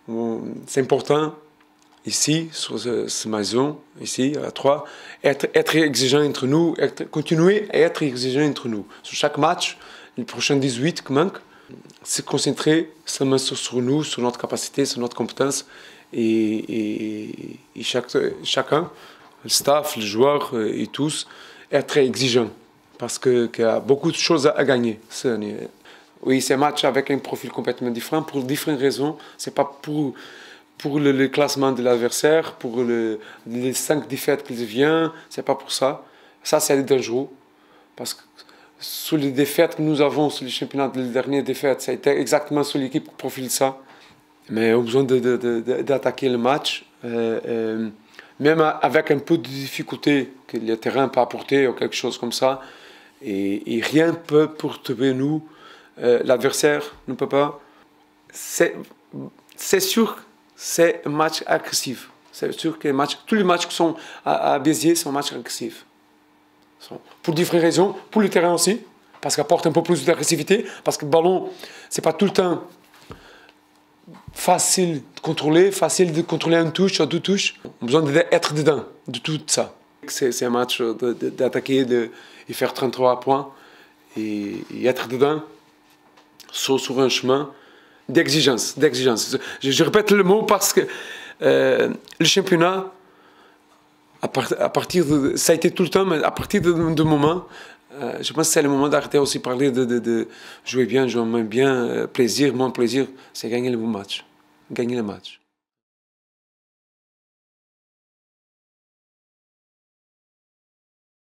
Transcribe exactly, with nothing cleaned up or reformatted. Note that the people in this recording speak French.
C'est important, ici, sur cette maison, ici, à Troyes, être, être exigeant entre nous, être, continuer à être exigeant entre nous. Sur chaque match, les prochains dix-huit qui manquent, se concentrer seulement sur, sur nous, sur notre capacité, sur notre compétence, et, et, et chaque, chacun, le staff, les joueurs et tous, être exigeant, parce qu'il y a beaucoup de choses à gagner. Oui, c'est un match avec un profil complètement différent, pour différentes raisons. Ce n'est pas pour, pour le, le classement de l'adversaire, pour le, les cinq défaites qu'il vient, ce n'est pas pour ça. Ça, c'est dangereux, parce que sur les défaites que nous avons sur les championnats, les dernières défaites, ça a été exactement sur l'équipe qui profile ça. Mais on a besoin d'attaquer le match, euh, euh, même avec un peu de difficulté que le terrain peut apporter ou quelque chose comme ça. Et, et rien ne peut perturber nous. Euh, L'adversaire ne peut pas. C'est sûr que c'est un match agressif. C'est sûr que les matchs, tous les matchs qui sont à, à Béziers sont matchs agressifs. Pour différentes raisons, pour le terrain aussi, parce qu'il apporte un peu plus d'agressivité, parce que le ballon, ce n'est pas tout le temps facile de contrôler, facile de contrôler une touche ou deux touches. On a besoin d'être dedans, de tout ça. C'est un match d'attaquer, de, de faire trente-trois points et, et être dedans sur, sur un chemin d'exigence. d'exigence. Je, je répète le mot parce que euh, le championnat, à, part, à partir de, ça a été tout le temps, mais à partir de, de moment, euh, je pense que c'est le moment d'arrêter aussi de parler de, de, de jouer bien, jouer moins bien, euh, plaisir, moins plaisir, c'est gagner le bon match, gagner le match.